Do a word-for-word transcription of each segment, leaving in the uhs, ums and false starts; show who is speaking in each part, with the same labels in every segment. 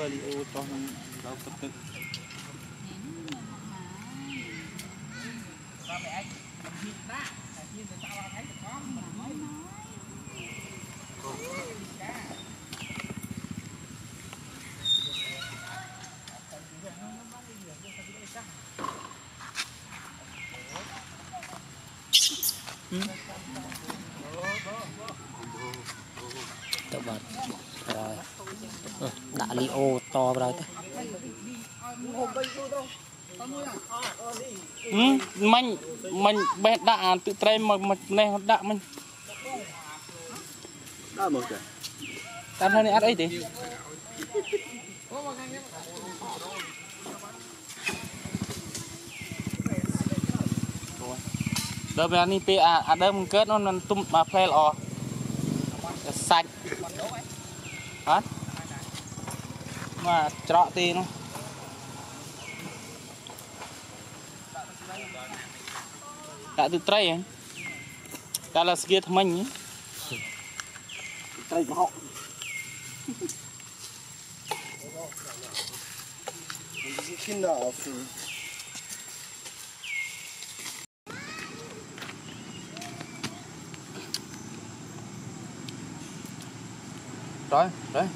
Speaker 1: rồi đi ô cho nó đâu có tự ba mẹ anh nhìn ra nhìn từ sao thấy được có mình nói
Speaker 2: tự bật rồi đã li ô to rồi mình mình bé đã tự trai mà mình này đã mình
Speaker 1: đã một cái
Speaker 2: ta này ăn ấy thì đợt này đi pe à à đợt mình kết nóมันตุ้มมาเพลอsạch hả mà trọ tì nó đã từ trai à ta là kia thằng mình
Speaker 1: trai của họ khi nào
Speaker 2: rồi rồi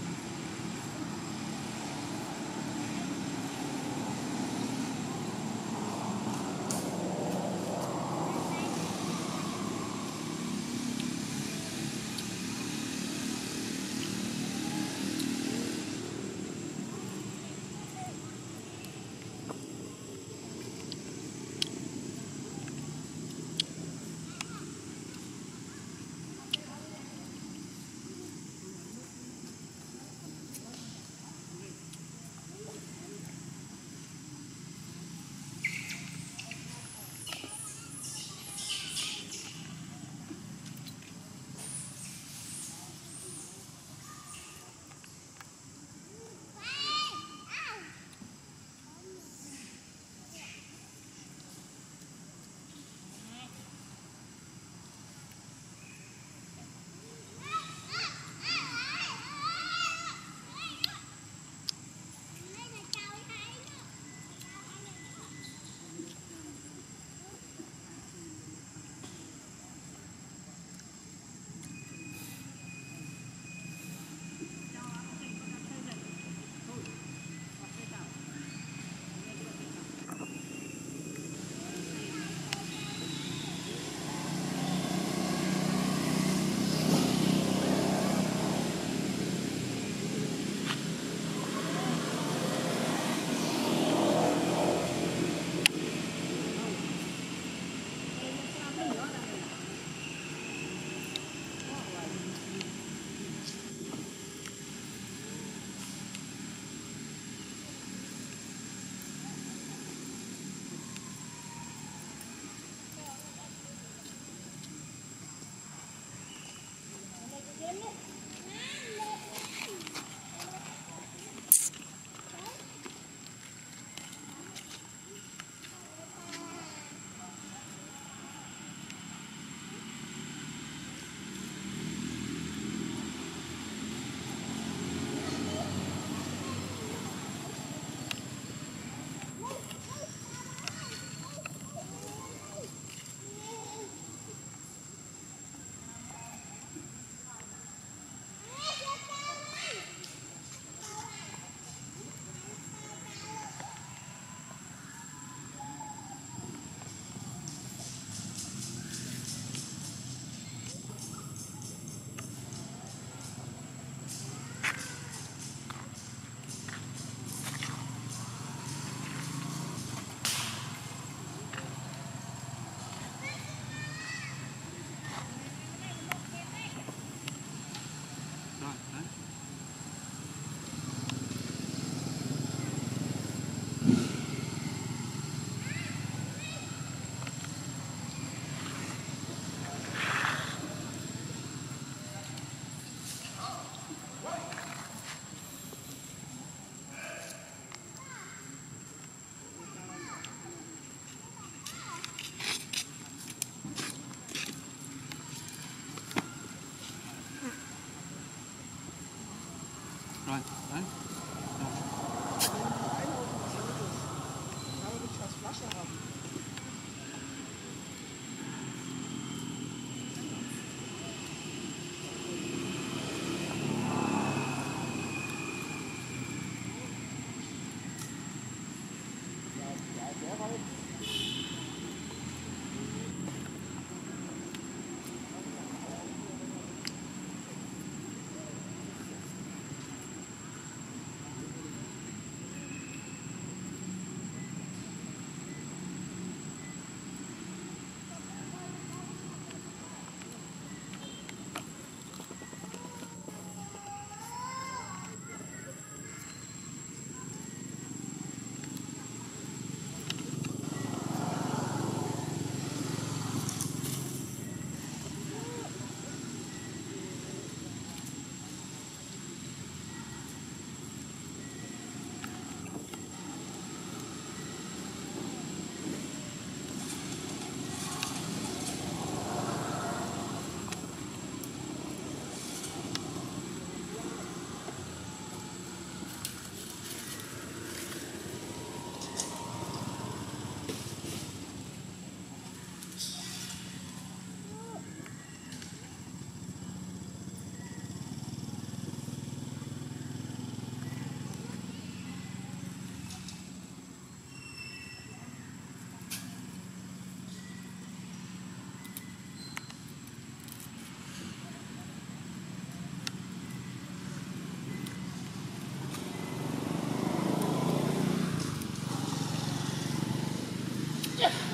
Speaker 2: Yeah.